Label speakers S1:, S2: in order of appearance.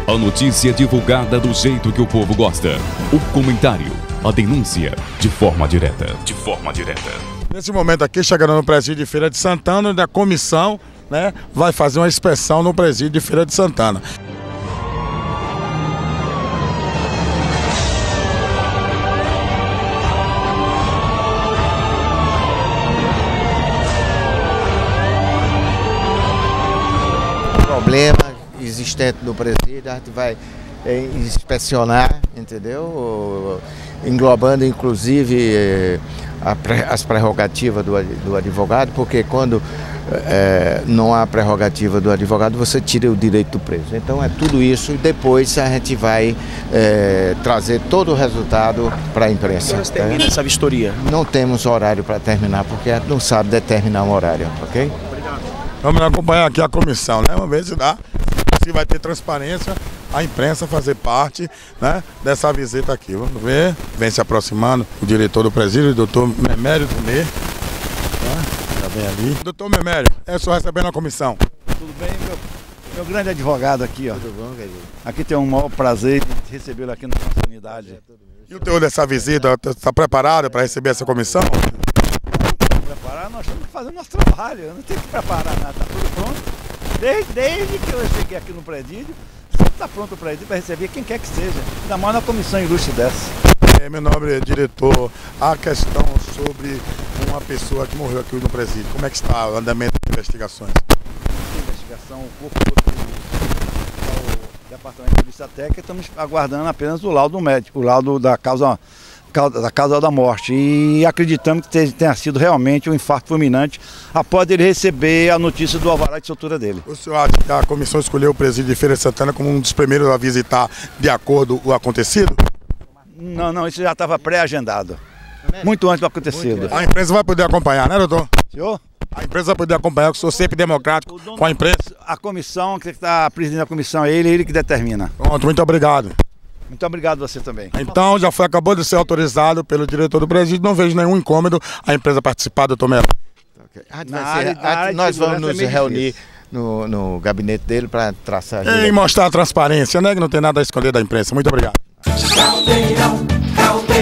S1: A notícia é divulgada do jeito que o povo gosta. O comentário, a denúncia, de forma direta.
S2: Nesse momento aqui, chegando no presídio de Feira de Santana, onde a comissão, né, vai fazer uma inspeção no presídio de Feira de Santana.
S3: Problema existente no presídio, a gente vai inspecionar, entendeu? Englobando inclusive as prerrogativas do advogado, porque quando não há prerrogativa do advogado, você tira o direito do preso. Então é tudo isso e depois a gente vai trazer todo o resultado para a imprensa.
S4: Quando termina essa vistoria?
S3: Não temos horário para terminar, porque a gente não sabe determinar um horário, ok?
S2: Vamos acompanhar aqui a comissão, né? Vamos ver se vai ter transparência, a imprensa fazer parte, né, dessa visita aqui. Vamos ver. Vem se aproximando o diretor do presídio, o doutor Memério Dumê. Já vem ali. Doutor Memério, é só recebendo a comissão.
S5: Tudo bem, meu grande advogado aqui, ó. Tudo bom, querido? Aqui tem um maior prazer de recebê-lo aqui na nossa unidade.
S2: E o teor dessa visita, está preparado para receber essa comissão?
S5: Preparar, nós estamos fazendo nosso trabalho, não tem que preparar nada, está tudo pronto. Desde que eu cheguei aqui no presídio, sempre está pronto o presídio para receber quem quer que seja, ainda mais na comissão ilustre dessa.
S2: Meu nobre diretor, a questão sobre uma pessoa que morreu aqui no presídio, como é que está o andamento das investigações?
S5: A investigação, o corpo do Departamento de Polícia Técnica, estamos aguardando apenas o laudo médico, o laudo da causa da morte, e acreditamos que tenha sido realmente um infarto fulminante após ele receber a notícia do alvará de soltura dele.
S2: O senhor acha que a comissão escolheu o presídio de Feira de Santana como um dos primeiros a visitar de acordo com o acontecido?
S5: Não, isso já estava pré-agendado, muito antes do acontecido.
S2: A imprensa vai poder acompanhar, né, doutor?
S5: Senhor?
S2: A imprensa vai poder acompanhar, que eu sou sempre democrático com a imprensa.
S5: A comissão, que está presidindo a comissão, é ele que determina.
S2: Pronto, muito obrigado.
S5: Muito obrigado a você também.
S2: Então, acabou de ser autorizado pelo diretor do presídio, não vejo nenhum incômodo a empresa participar, doutor Melo.
S3: Nós vamos nos reunir no gabinete dele para traçar...
S2: E mostrar a transparência, né? Que não tem nada a esconder da imprensa. Muito obrigado.